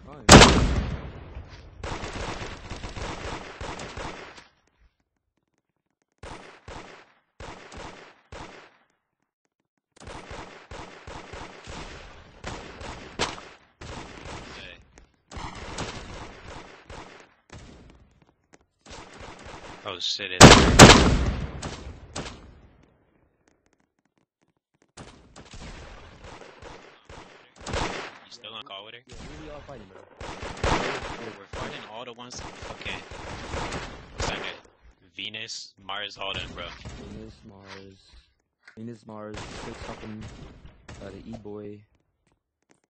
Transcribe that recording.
fine. Oh shit, it's there. You still on call with her? Yeah, we all fighting, bro. We're fighting all the ones fucking what's that name? Venus, Mars, all them, bro. Venus, Mars, 6 fucking, the E-boy.